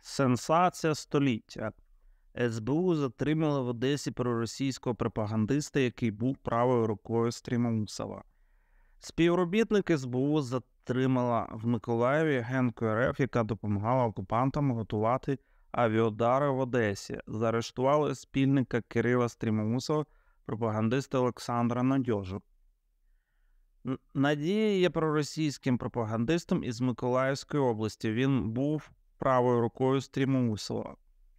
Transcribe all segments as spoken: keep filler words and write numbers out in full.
Сенсація століття. ес бе у затримали в Одесі проросійського пропагандиста, який був правою рукою Стрімоусова. Співробітник ес бе у затримала в Миколаєві агентку ер еф, яка допомагала окупантам готувати авіаудари в Одесі. Заарештували спільника Кирила Стрімоусова, пропагандиста Олександра Надьожу. Надія є проросійським пропагандистом із Миколаївської області. Він був правою рукою Стрімоусова.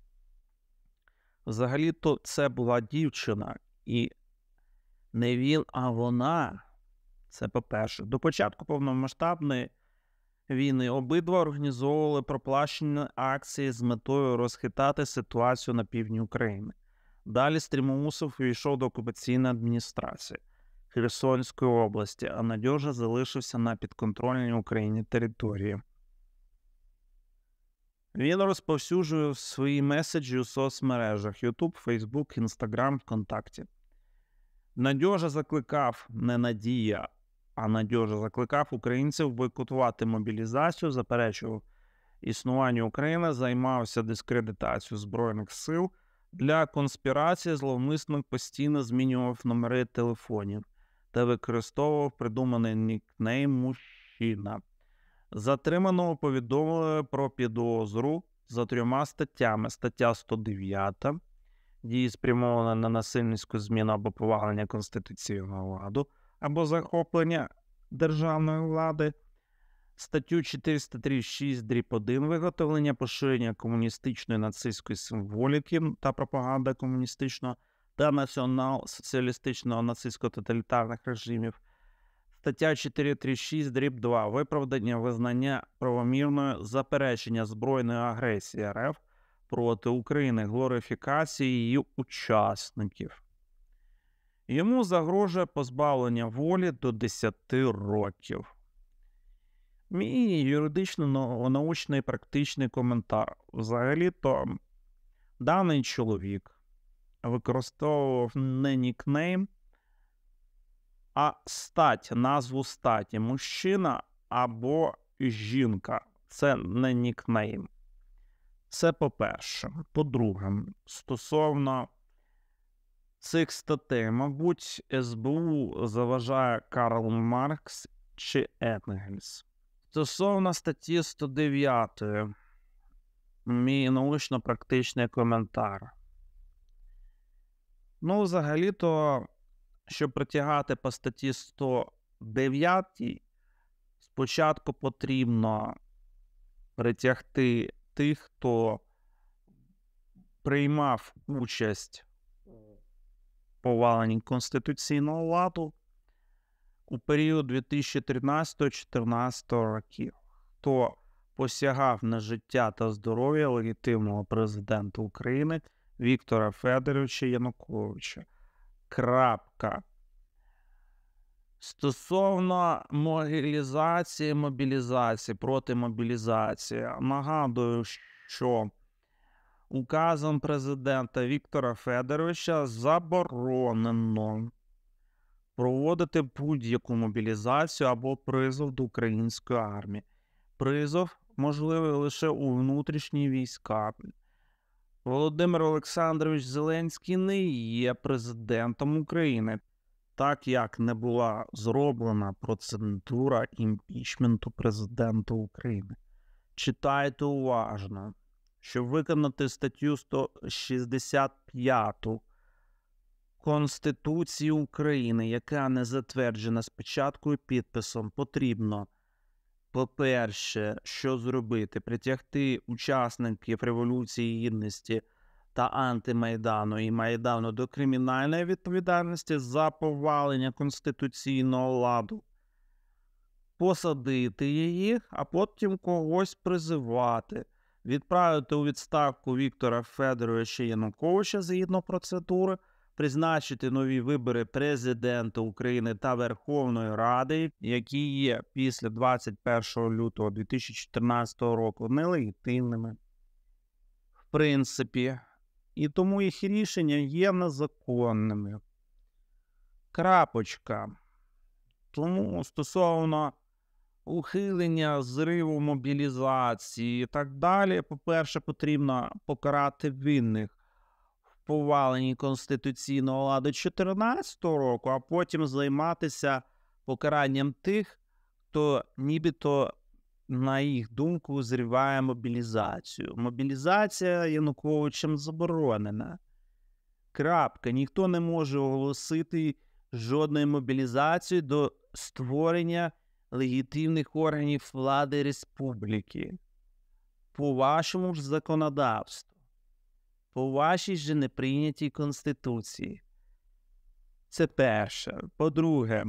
Взагалі-то це була дівчина. І не він, а вона. Це по-перше. До початку повномасштабної війни обидва організовували проплачені акції з метою розхитати ситуацію на півдні України. Далі Стрімоусов увійшов до окупаційної адміністрації Херсонської області, а Надьожа залишився на підконтрольній Україні території. Він розповсюджує свої меседжі у соцмережах YouTube, Facebook, Instagram, ВКонтакті. Надьожа закликав, не Надія, а Надьожа закликав українців бойкотувати мобілізацію, заперечував існуванню України, займався дискредитацією Збройних сил. Для конспірації зловмисник постійно змінював номери телефонів та використовував придуманий нікнейм «Мужчина». Затриманого повідомили про підозру за трьома статтями. Стаття сто дев'ять дії спрямовані на насильницьку зміну або повалення конституційного ладу, або захоплення державної влади. Статтю чотириста тридцять шість дріб один виготовлення, поширення комуністичної нацистської символіки та пропаганда комуністичного та націонал-соціалістичного нацистсько-тоталітарних режимів. Стаття чотириста тридцять шість дріб два виправдання визнання правомірної заперечення збройної агресії ер еф проти України, глорифікації її учасників. Йому загрожує позбавлення волі до десяти років. Мій юридично-научний практичний коментар. Взагалі-то даний чоловік використовував не нікнейм, а стать, назву статі. Мужчина або жінка. Це не нікнейм. Це по-перше. По-друге, стосовно цих статей, мабуть, ес бе у заважає Карл Маркс чи Енгельс. Стосовно статті сто дев'ять, мій научно-практичний коментар. Ну, взагалі-то, щоб притягати по статті сто дев'ять, спочатку потрібно притягти тих, хто приймав участь у поваленні конституційного ладу у період дві тисячі тринадцятого - дві тисячі чотирнадцятого років, хто посягав на життя та здоров'я легітимного президента України Віктора Федоровича Януковича. Крапка. Стосовно мобілізації, мобілізації, проти мобілізації, нагадую, що указом президента Віктора Федоровича заборонено проводити будь-яку мобілізацію або призов до української армії. Призов можливий лише у внутрішні війська. Володимир Олександрович Зеленський не є президентом України, так як не була зроблена процедура імпічменту президента України. Читайте уважно. Щоб виконати статтю сто шістдесят п'ять Конституції України, яка не затверджена спочатку і підписом, потрібно, по-перше, що зробити? Притягти учасників Революції Гідності та антимайдану і Майдану до кримінальної відповідальності за повалення конституційного ладу, посадити її, а потім когось призивати, відправити у відставку Віктора Федоровича Януковича згідно процедури, призначити нові вибори президента України та Верховної Ради, які є після двадцять першого лютого дві тисячі чотирнадцятого року нелегітимними, в принципі, і тому їх рішення є незаконними. Крапочка. Тому стосовно ухилення, зриву мобілізації і так далі. По-перше, потрібно покарати винних в поваленні конституційного ладу чотирнадцятого року, а потім займатися покаранням тих, хто нібито, на їх думку, зриває мобілізацію. Мобілізація Януковичем заборонена. Крапка. Ніхто не може оголосити жодної мобілізації до створення легітимних органів влади республіки. По вашому ж законодавству. По вашій же неприйнятій Конституції. Це перше. По-друге,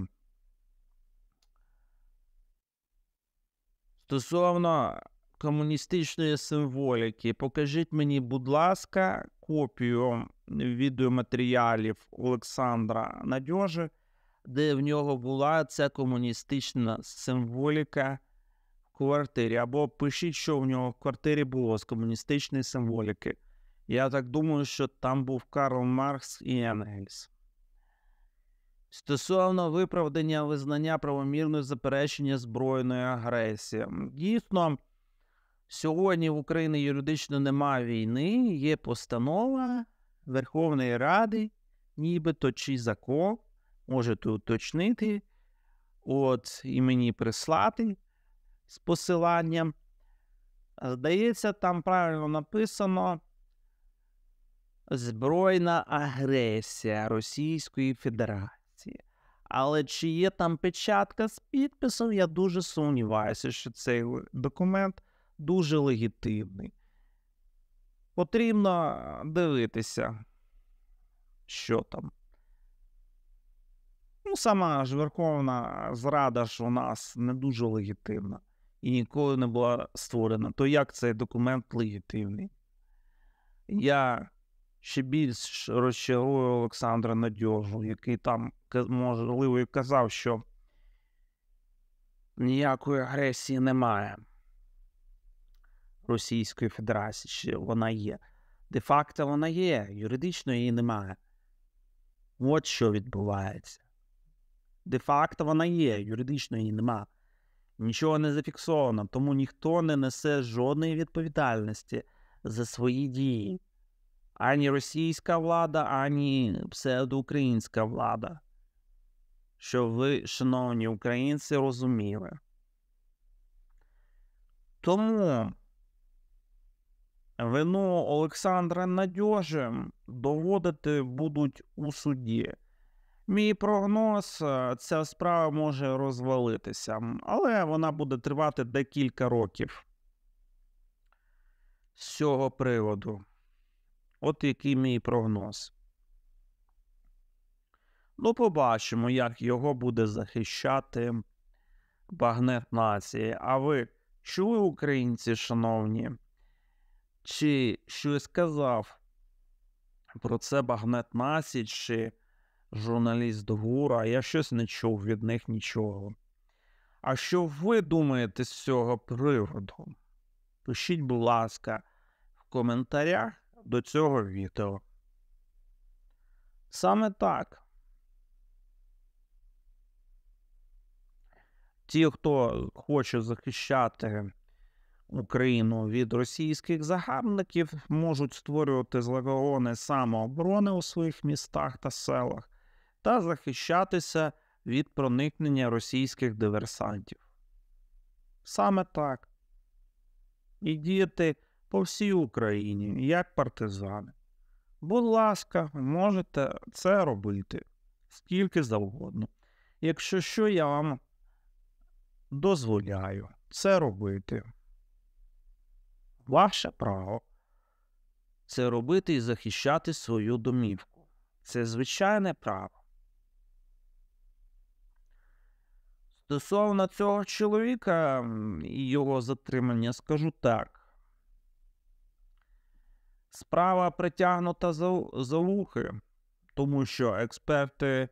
стосовно комуністичної символіки, покажіть мені, будь ласка, копію відеоматеріалів Олександра Надьожи, де в нього була ця комуністична символіка в квартирі. Або пишіть, що в нього в квартирі було з комуністичної символіки. Я так думаю, що там був Карл Маркс і Енгельс. Стосовно виправдання визнання правомірної заперечення збройної агресії. Дійсно, сьогодні в Україні юридично немає війни, є постанова Верховної Ради, нібито чи закон, можете уточнити, от і мені прислати з посиланням. Здається, там правильно написано збройна агресія Російської Федерації. Але чи є там печатка з підписом, я дуже сумніваюся, що цей документ дуже легітимний. Потрібно дивитися, що там. Ну, сама ж Верховна Рада ж у нас не дуже легітимна і ніколи не була створена. То як цей документ легітимний? Я ще більш розчарую Олександра Надьожу, який там, можливо, і казав, що ніякої агресії немає Російської Федерації, що вона є. Де-факто вона є, юридично її немає. От що відбувається. Де-факто вона є, юридично її немає. Нічого не зафіксовано, тому ніхто не несе жодної відповідальності за свої дії. Ані російська влада, ані псевдоукраїнська влада. Щоб ви, шановні українці, розуміли. Тому вину Олександра Надьожі доводити будуть у суді. Мій прогноз, ця справа може розвалитися, але вона буде тривати декілька років з цього приводу. От який мій прогноз. Ну, побачимо, як його буде захищати Багнет Нації. А ви чули, українці, шановні? Чи щось сказав про це Багнет Нації, чи журналіст Гура? Я щось не чув від них нічого. А що ви думаєте з цього приводу? Пишіть, будь ласка, в коментарях до цього відео. Саме так. Ті, хто хоче захищати Україну від російських загарбників, можуть створювати загони самооборони у своїх містах та селах та захищатися від проникнення російських диверсантів. Саме так. І діяти по всій Україні, як партизани. Будь ласка, можете це робити скільки завгодно. Якщо що, я вам дозволяю це робити. Ваше право це робити і захищати свою домівку. Це звичайне право. Стосовно цього чоловіка і його затримання, скажу так. Справа притягнута за, за вухи, тому що експерти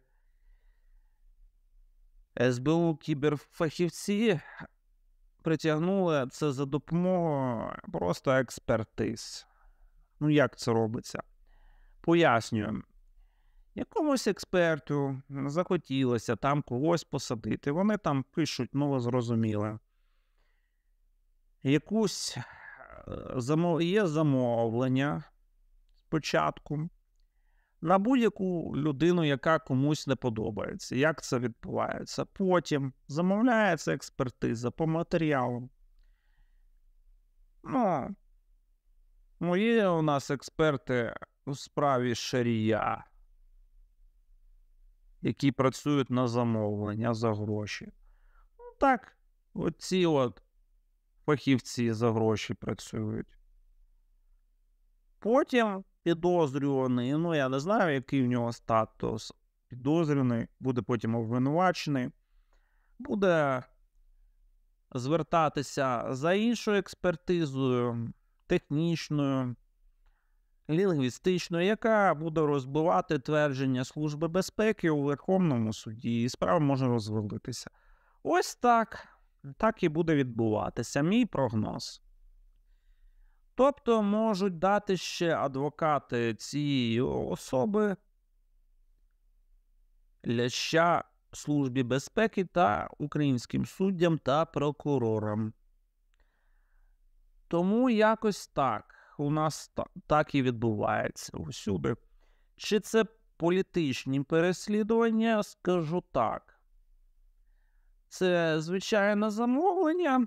ес бе у, кіберфахівці притягнули це за допомогою просто експертиз. Ну, як це робиться? Пояснюю. Якомусь експерту захотілося там когось посадити. Вони там пишуть, ну ви зрозуміли, якусь е, замов... є замовлення спочатку на будь-яку людину, яка комусь не подобається. Як це відбувається? Потім замовляється експертиза по матеріалам. Ну, ну є у нас експерти у справі шарія, які працюють на замовлення за гроші. Ну так, оці от фахівці за гроші працюють. Потім підозрюваний, ну я не знаю, який в нього статус, підозрюваний, буде потім обвинувачений, буде звертатися за іншою експертизою, технічною, лінгвістичною, яка буде розбивати твердження Служби безпеки у Верховному суді, і справа може розвалитися. Ось так, так і буде відбуватися, мій прогноз. Тобто можуть дати ще адвокати цієї особи ляща Службі безпеки та українським суддям та прокурорам. Тому якось так. У нас так і відбувається усюди. Чи це політичні переслідування? Скажу так. Це звичайне замовлення.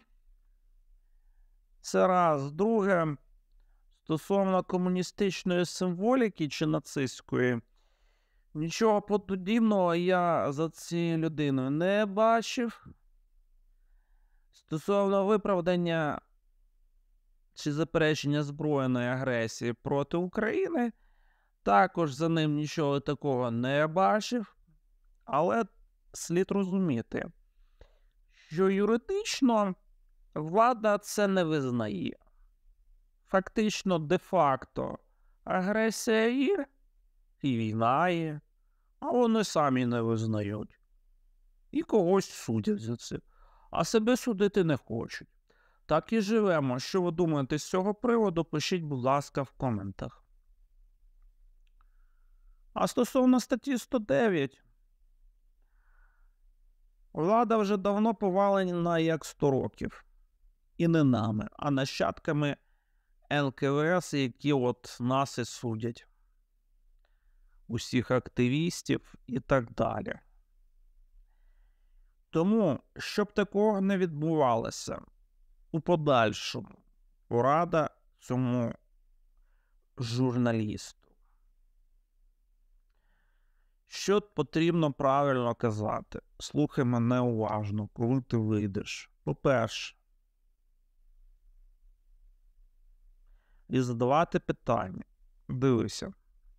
Це раз. Друге, стосовно комуністичної символіки чи нацистської, нічого подібного я за цією людиною не бачив. Стосовно виправдання чи заперечення збройної агресії проти України, також за ним нічого такого не бачив. Але слід розуміти, що юридично влада це не визнає. Фактично, де-факто, агресія є і війна є, а вони самі не визнають. І когось судять за це, а себе судити не хочуть. Так і живемо. Що ви думаєте з цього приводу, пишіть, будь ласка, в коментах. А стосовно статті сто дев'ять, влада вже давно повалена як сто років. І не нами, а нащадками ен ка ве ес, які от нас і судять. Усіх активістів і так далі. Тому, щоб такого не відбувалося у подальшому, порада цьому журналісту. Що потрібно правильно казати? Слухай мене уважно, коли ти вийдеш. По-перше, і задавати питання. Дивися.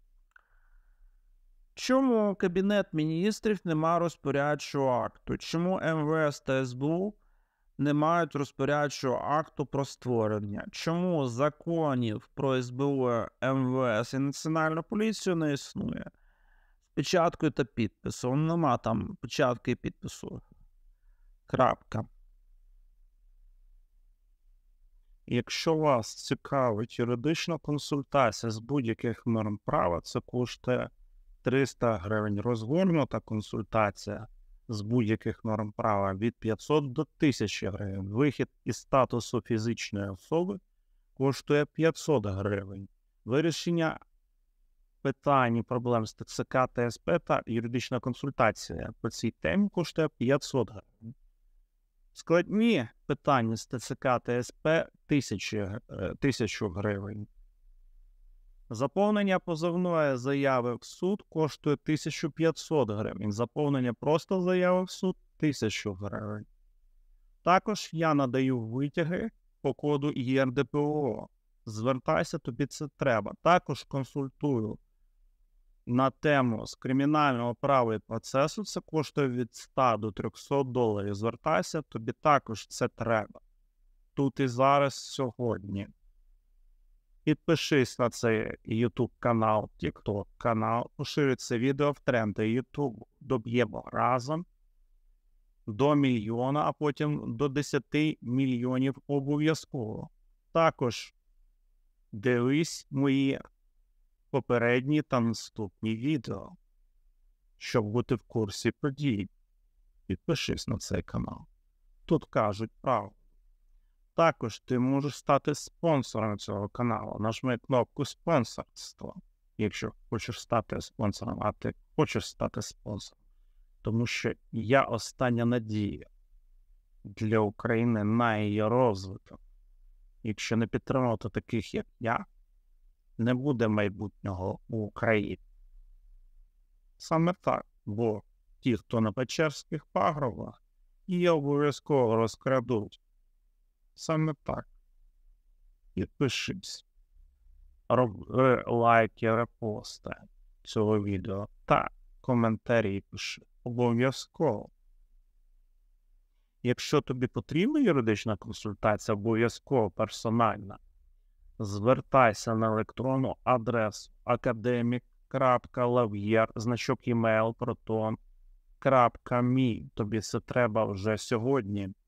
Чому Кабінет Міністрів не має розпорядчого акту? Чому ем ве ес та ес бе у не мають розпорядчого акту про створення? Чому законів про ес бе у, ем ве ес і Національну поліцію не існує? З печаткою та підписом. Нема там печатки і підпису. Крапка. Якщо вас цікавить юридична консультація з будь-яких норм права, це коштує триста гривень. Розгорнута консультація з будь-яких норм права від п'ятсот до тисячі гривень. Вихід із статусу фізичної особи коштує п'ятсот гривень. Вирішення питань і проблем з те це ка та ес пе та юридична консультація по цій темі коштує п'ятсот гривень. Складні питання з те це ка та ес пе тисячу гривень. Заповнення позовної заяви в суд коштує тисячу п'ятсот гривень. Заповнення просто заяви в суд – тисячу гривень. Також я надаю витяги по коду є ер де пе о. Звертайся, тобі це треба. Також консультую на тему з кримінального права і процесу. Це коштує від ста до трьохсот доларів. Звертайся, тобі також це треба. Тут і зараз, сьогодні. Підпишись на цей YouTube канал, TikTok канал, поширюй це відео в тренди YouTube, доб'ємо разом до мільйона, а потім до десяти мільйонів обов'язково. Також дивись мої попередні та наступні відео. щоб бути в курсі подій. Підпишись на цей канал. Тут кажуть правду. Також ти можеш стати спонсором цього каналу. Нажми кнопку спонсорства, якщо хочеш стати спонсором, а ти хочеш стати спонсором. Тому що я остання надія для України на її розвиток. Якщо не підтримувати таких, як я, не буде майбутнього у Україні. Саме так, бо ті, хто на Печерських пагорбах, її обов'язково розкрадуть. Саме так. Підпишись. Роби лайки, репости цього відео та коментарі пиши. Обов'язково. Якщо тобі потрібна юридична консультація, обов'язково персональна, звертайся на електронну адресу академік крапка лав'єр, значок імейл, протон крапка мі. Тобі це треба вже сьогодні.